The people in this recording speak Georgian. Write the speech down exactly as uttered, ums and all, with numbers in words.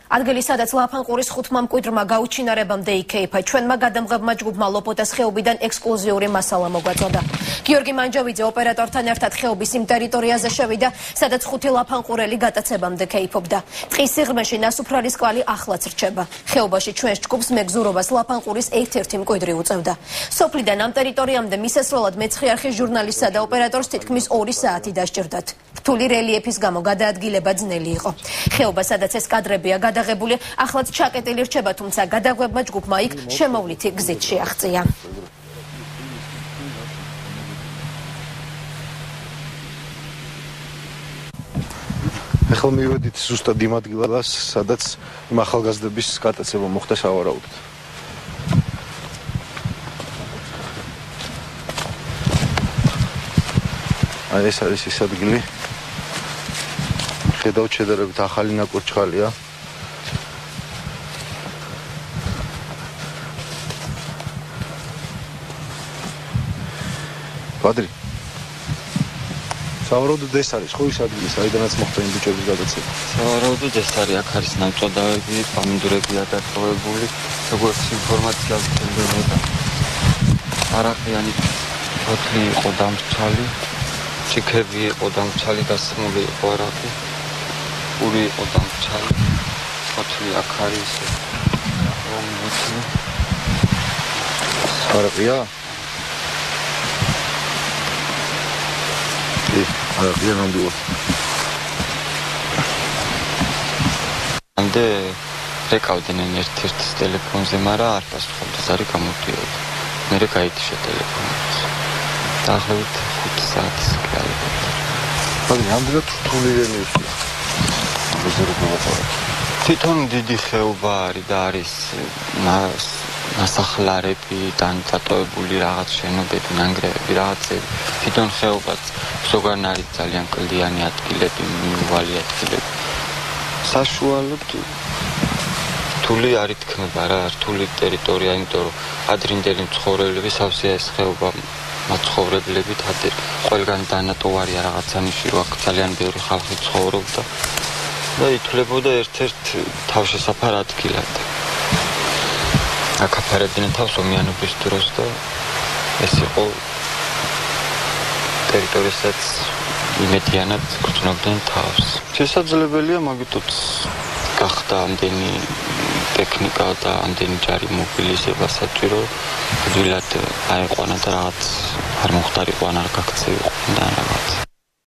ადგილი, სადაც ლაფანყურის ხუთმა მკვიდრმა გაუჩინარებამდე იქეიფა. ჩვენმა გადამღებმა ჯგუფმა ლოპოტას ხეობიდან ექსკლუზიური მასალა მოგვაწოდა. გიორგი მანჯოვიძე ოპერატორთან ერთად ხეობის იმ ტერიტორიაზე შევიდა, სადაც ხუთი ლაფანყურელი გატაცებამდე ქეიფობდა. ტყის სიღრმეში ნასუფრალის კვალი ახლაც რჩება. ხეობაში ჩვენს ჯგუფს მეგზურობას ლაფანყურის ერთ-ერთი მკვიდრი უწევდა. სოფლიდან ამ ტერიტორიამდე მისასვლელად მეცხრე არხის ჟურნალისტსა და ოპერატორს თითქმის ორი საათი დასჭირდათ. რთული რელიეფის გამო გადაადგილება ძნელი იყო. ხეობა, სადაც ეს კადრებია გადაღებული, ახლაც ჩაკეტილი რჩება, თუმცა გადაღვებმა ჯგუფმა იქ შემოვლითი გზით შეაღწია. ახლა მივედით ზუსტად იმ ადგილას, სადაც იმ ახალგაზრდების გატაცება მოხდა სავარაუდოდ. აი ეს არის ის ადგილი. ხედავთ შედარებით ახალი ნაკურჩხალია. Padri. სავარაუდოდ ეს არის ხო ის ადგილი, საიდანაც მოხდა იმ ბიჭების გადაცემა. სავარაუდოდ ეს არის, აქ არის ნამწვადავები, პამინდურებია დაკავებული, როგორც ინფორმაცია გვქონდა. არაყიანი ფოთლი იყო დამრჩალი, ჩიქები იყო დამრჩალი, დასმული იყო არაყი, პური იყო დამრჩალი, ფოთლი აქ არის. არაყია? არაყია ნამდვილად. ამდე რეკავდნენ ერთ-ერთის ტელეფონზე, მაგრამ არ პასუხობდა, ზარი გამოდიოდა. მერე გაითიშა ტელეფონიც. დაახლოებით ხუთი საათის გაიგებდა. მაგრამ ნამდვილად რთული რელიეფია. თვითონ დიდი ხეობა არის და არის ნასახლარები, დატოვებული რაღაც შენობები, ნანგრევები, რაღაცები. თვითონ ხეობაც ზოგან არის ძალიან კლდიანი ადგილები, მიუვალი ადგილები. საშუალოდ რთული არ ითქმება რა, რთული ტერიტორია, იმიტომ რომ ადრინდელი მცხოვრებლები სავსეა ეს ხეობა მაცხოვრებლებით, ადრე ყველგან დანატოვარია რაღაცა ნიში, რომ აქ ძალიან ბევრი ხალხი ცხოვრობდა და ითვლებოდა ერთ-ერთ თავშესაფარ ადგილად. აქ აფარებდნენ თავს ომიანობის დროს და ეს იყო ტერიტორიასაც იმედიანად გრძნობდნენ თავს. შესაძლებელია, მაგითაც გახდა ამდენი ტექნიკა და ამდენი ჯარი მობილიზება საჭირო, ადვილად აიყვანა და რაღაც არ მოხდარიყო ან არ გაქცევიყო და რაღაც.